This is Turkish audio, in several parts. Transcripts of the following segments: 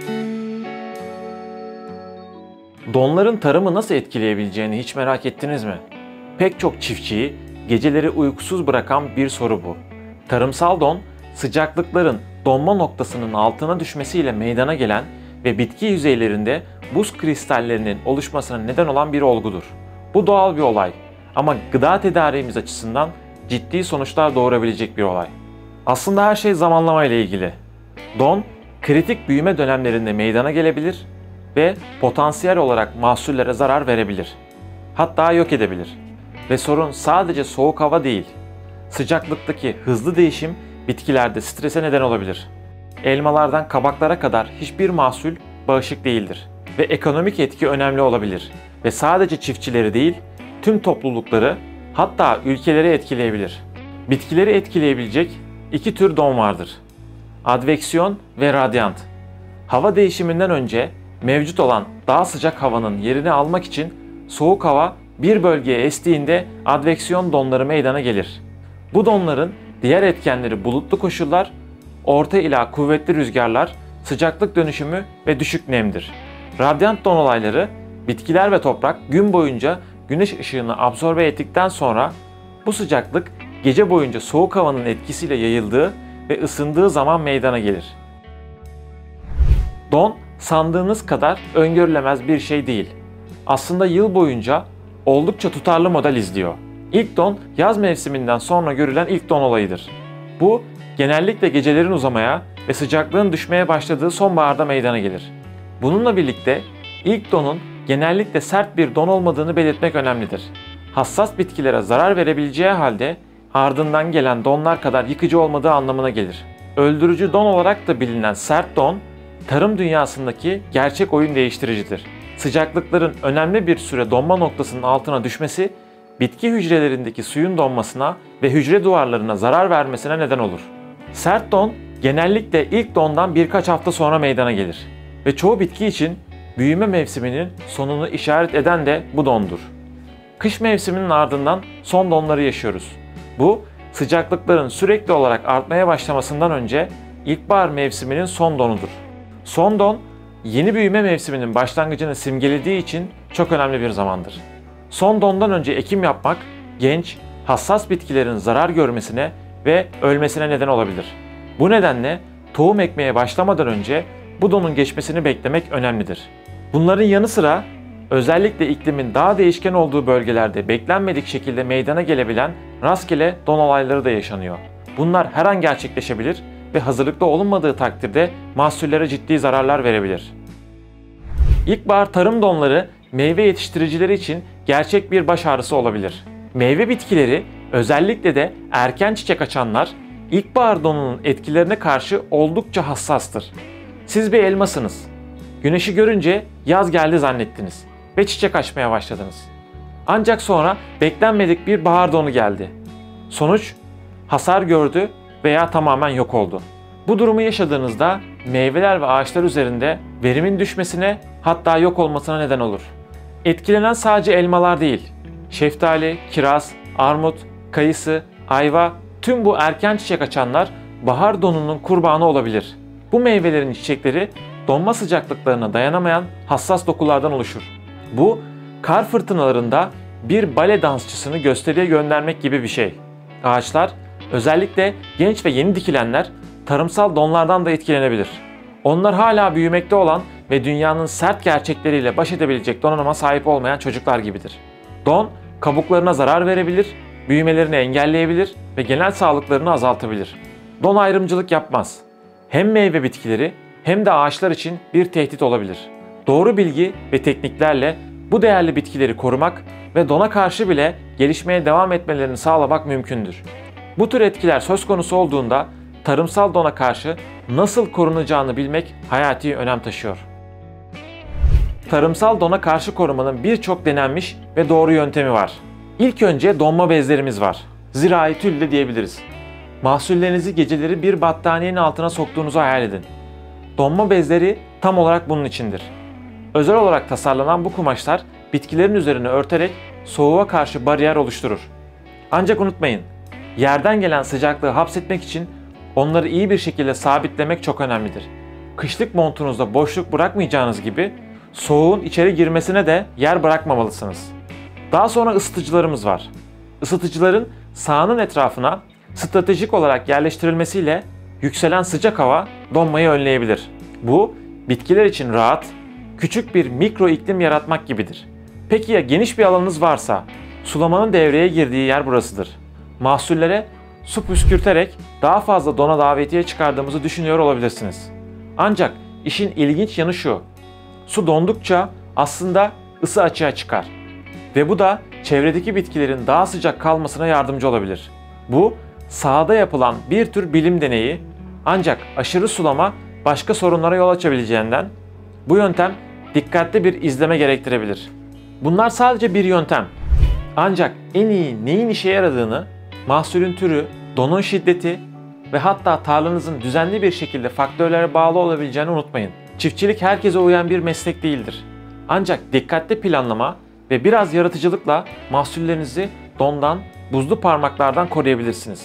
Donların tarımı nasıl etkileyebileceğini hiç merak ettiniz mi? Pek çok çiftçiyi geceleri uykusuz bırakan bir soru bu. Tarımsal don, sıcaklıkların donma noktasının altına düşmesiyle meydana gelen ve bitki yüzeylerinde buz kristallerinin oluşmasına neden olan bir olgudur. Bu doğal bir olay ama gıda tedariğimiz açısından ciddi sonuçlar doğurabilecek bir olay. Aslında her şey zamanlama ile ilgili. Don, kritik büyüme dönemlerinde meydana gelebilir ve potansiyel olarak mahsullere zarar verebilir. Hatta yok edebilir. Ve sorun sadece soğuk hava değil. Sıcaklıktaki hızlı değişim bitkilerde strese neden olabilir. Elmalardan kabaklara kadar hiçbir mahsul bağışık değildir. Ve ekonomik etki önemli olabilir. Ve sadece çiftçileri değil, tüm toplulukları, hatta ülkeleri etkileyebilir. Bitkileri etkileyebilecek iki tür don vardır. Adveksiyon ve radyant. Hava değişiminden önce mevcut olan daha sıcak havanın yerini almak için soğuk hava bir bölgeye estiğinde adveksiyon donları meydana gelir. Bu donların diğer etkenleri bulutlu koşullar, orta ila kuvvetli rüzgarlar, sıcaklık dönüşümü ve düşük nemdir. Radyant don olayları bitkiler ve toprak gün boyunca güneş ışığını absorbe ettikten sonra bu sıcaklık gece boyunca soğuk havanın etkisiyle yayıldığı ve ısındığı zaman meydana gelir. Don sandığınız kadar öngörülemez bir şey değil. Aslında yıl boyunca oldukça tutarlı model izliyor. İlk don yaz mevsiminden sonra görülen ilk don olayıdır. Bu genellikle gecelerin uzamaya ve sıcaklığın düşmeye başladığı sonbaharda meydana gelir. Bununla birlikte ilk donun genellikle sert bir don olmadığını belirtmek önemlidir. Hassas bitkilere zarar verebileceği halde ardından gelen donlar kadar yıkıcı olmadığı anlamına gelir. Öldürücü don olarak da bilinen sert don, tarım dünyasındaki gerçek oyun değiştiricidir. Sıcaklıkların önemli bir süre donma noktasının altına düşmesi, bitki hücrelerindeki suyun donmasına ve hücre duvarlarına zarar vermesine neden olur. Sert don genellikle ilk dondan birkaç hafta sonra meydana gelir ve çoğu bitki için büyüme mevsiminin sonunu işaret eden de bu dondur. Kış mevsiminin ardından son donları yaşıyoruz. Bu, sıcaklıkların sürekli olarak artmaya başlamasından önce ilkbahar mevsiminin son donudur. Son don, yeni büyüme mevsiminin başlangıcını simgelediği için çok önemli bir zamandır. Son dondan önce ekim yapmak, genç, hassas bitkilerin zarar görmesine ve ölmesine neden olabilir. Bu nedenle tohum ekmeye başlamadan önce bu donun geçmesini beklemek önemlidir. Bunların yanı sıra özellikle iklimin daha değişken olduğu bölgelerde beklenmedik şekilde meydana gelebilen rastgele don olayları da yaşanıyor. Bunlar her an gerçekleşebilir ve hazırlıklı olunmadığı takdirde mahsullere ciddi zararlar verebilir. İlkbahar tarım donları meyve yetiştiricileri için gerçek bir baş ağrısı olabilir. Meyve bitkileri, özellikle de erken çiçek açanlar, ilkbahar donunun etkilerine karşı oldukça hassastır. Siz bir elmasınız. Güneşi görünce yaz geldi zannettiniz ve çiçek açmaya başladınız. Ancak sonra beklenmedik bir bahar donu geldi. Sonuç, hasar gördü veya tamamen yok oldu. Bu durumu yaşadığınızda meyveler ve ağaçlar üzerinde verimin düşmesine, hatta yok olmasına neden olur. Etkilenen sadece elmalar değil, şeftali, kiraz, armut, kayısı, ayva, tüm bu erken çiçek açanlar bahar donunun kurbanı olabilir. Bu meyvelerin çiçekleri donma sıcaklıklarına dayanamayan hassas dokulardan oluşur. Bu, kar fırtınalarında bir bale dansçısını gösteriye göndermek gibi bir şey. Ağaçlar, özellikle genç ve yeni dikilenler, tarımsal donlardan da etkilenebilir. Onlar hala büyümekte olan ve dünyanın sert gerçekleriyle baş edebilecek donanıma sahip olmayan çocuklar gibidir. Don, kabuklarına zarar verebilir, büyümelerini engelleyebilir ve genel sağlıklarını azaltabilir. Don ayrımcılık yapmaz. Hem meyve bitkileri hem de ağaçlar için bir tehdit olabilir. Doğru bilgi ve tekniklerle bu değerli bitkileri korumak ve dona karşı bile gelişmeye devam etmelerini sağlamak mümkündür. Bu tür etkiler söz konusu olduğunda tarımsal dona karşı nasıl korunacağını bilmek hayati önem taşıyor. Tarımsal dona karşı korumanın birçok denenmiş ve doğru yöntemi var. İlk önce donma bezlerimiz var. Zirai tül de diyebiliriz. Mahsullerinizi geceleri bir battaniyenin altına soktuğunuzu hayal edin. Donma bezleri tam olarak bunun içindir. Özel olarak tasarlanan bu kumaşlar bitkilerin üzerine örterek soğuğa karşı bariyer oluşturur. Ancak unutmayın, yerden gelen sıcaklığı hapsetmek için onları iyi bir şekilde sabitlemek çok önemlidir. kışlık montunuzda boşluk bırakmayacağınız gibi soğuğun içeri girmesine de yer bırakmamalısınız. Daha sonra ısıtıcılarımız var. Isıtıcıların sahanın etrafına stratejik olarak yerleştirilmesiyle yükselen sıcak hava donmayı önleyebilir. Bu bitkiler için rahat, küçük bir mikro iklim yaratmak gibidir. Peki ya geniş bir alanınız varsa? Sulamanın devreye girdiği yer burasıdır. Mahsullere su püskürterek daha fazla dona davetiye çıkardığımızı düşünüyor olabilirsiniz. Ancak işin ilginç yanı şu: su dondukça aslında ısı açığa çıkar. Ve bu da çevredeki bitkilerin daha sıcak kalmasına yardımcı olabilir. Bu sahada yapılan bir tür bilim deneyi, ancak aşırı sulama başka sorunlara yol açabileceğinden bu yöntem dikkatli bir izleme gerektirebilir. Bunlar sadece bir yöntem. Ancak en iyi neyin işe yaradığını, mahsulün türü, donun şiddeti ve hatta tarlanızın düzenli bir şekilde faktörlere bağlı olabileceğini unutmayın. Çiftçilik herkese uyan bir meslek değildir. Ancak dikkatli planlama ve biraz yaratıcılıkla mahsullerinizi dondan, buzlu parmaklardan koruyabilirsiniz.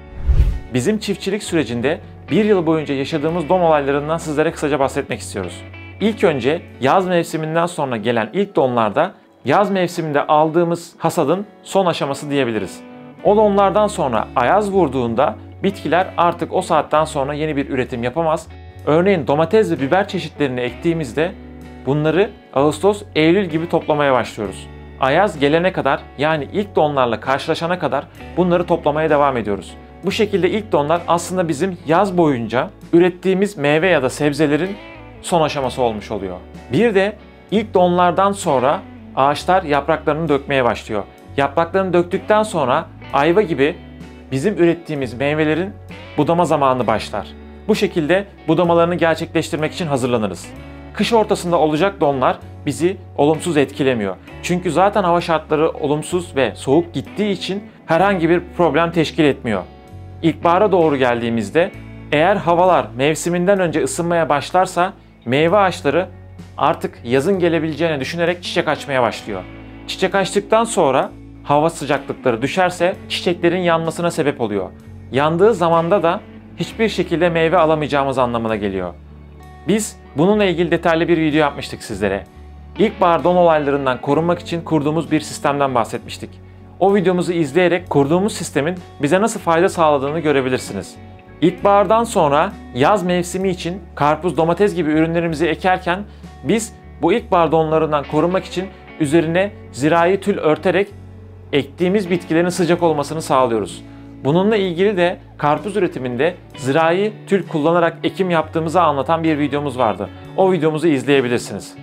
Bizim çiftçilik sürecinde bir yıl boyunca yaşadığımız don olaylarından sizlere kısaca bahsetmek istiyoruz. İlk önce yaz mevsiminden sonra gelen ilk donlarda yaz mevsiminde aldığımız hasadın son aşaması diyebiliriz. O donlardan sonra ayaz vurduğunda bitkiler artık o saatten sonra yeni bir üretim yapamaz. Örneğin domates ve biber çeşitlerini ektiğimizde bunları Ağustos, Eylül gibi toplamaya başlıyoruz. Ayaz gelene kadar, yani ilk donlarla karşılaşana kadar bunları toplamaya devam ediyoruz. Bu şekilde ilk donlar aslında bizim yaz boyunca ürettiğimiz meyve ya da sebzelerin son aşaması olmuş oluyor. Bir de ilk donlardan sonra ağaçlar yapraklarını dökmeye başlıyor. Yapraklarını döktükten sonra ayva gibi bizim ürettiğimiz meyvelerin budama zamanı başlar. Bu şekilde budamalarını gerçekleştirmek için hazırlanırız. Kış ortasında olacak donlar bizi olumsuz etkilemiyor. Çünkü zaten hava şartları olumsuz ve soğuk gittiği için herhangi bir problem teşkil etmiyor. İlkbahara doğru geldiğimizde eğer havalar mevsiminden önce ısınmaya başlarsa meyve ağaçları artık yazın gelebileceğini düşünerek çiçek açmaya başlıyor. Çiçek açtıktan sonra hava sıcaklıkları düşerse çiçeklerin yanmasına sebep oluyor. Yandığı zamanda da hiçbir şekilde meyve alamayacağımız anlamına geliyor. Biz bununla ilgili detaylı bir video yapmıştık sizlere. İlkbahar don olaylarından korunmak için kurduğumuz bir sistemden bahsetmiştik. O videomuzu izleyerek kurduğumuz sistemin bize nasıl fayda sağladığını görebilirsiniz. İlkbahardan sonra yaz mevsimi için karpuz, domates gibi ürünlerimizi ekerken biz bu ilkbahar donlarından korunmak için üzerine zirai tül örterek ektiğimiz bitkilerin sıcak olmasını sağlıyoruz. Bununla ilgili de karpuz üretiminde zirai tül kullanarak ekim yaptığımızı anlatan bir videomuz vardı. O videomuzu izleyebilirsiniz.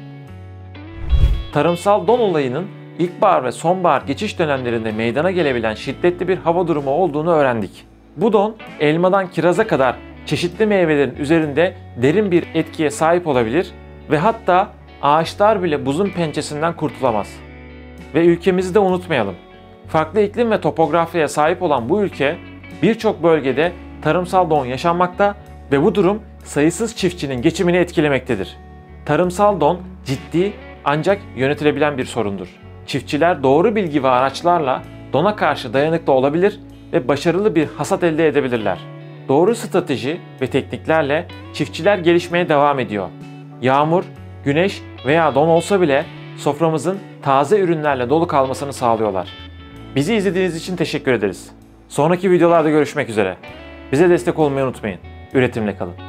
Tarımsal don olayının ilkbahar ve sonbahar geçiş dönemlerinde meydana gelebilen şiddetli bir hava durumu olduğunu öğrendik. Bu don elmadan kiraza kadar çeşitli meyvelerin üzerinde derin bir etkiye sahip olabilir ve hatta ağaçlar bile buzun pençesinden kurtulamaz. Ve ülkemizi de unutmayalım. Farklı iklim ve topografyaya sahip olan bu ülke birçok bölgede tarımsal don yaşanmakta ve bu durum sayısız çiftçinin geçimini etkilemektedir. Tarımsal don ciddi ancak yönetilebilen bir sorundur. Çiftçiler doğru bilgi ve araçlarla dona karşı dayanıklı olabilir ve başarılı bir hasat elde edebilirler. Doğru strateji ve tekniklerle çiftçiler gelişmeye devam ediyor. Yağmur, güneş veya don olsa bile soframızın taze ürünlerle dolu kalmasını sağlıyorlar. Bizi izlediğiniz için teşekkür ederiz. Sonraki videolarda görüşmek üzere. Bize destek olmayı unutmayın. Üretimle kalın.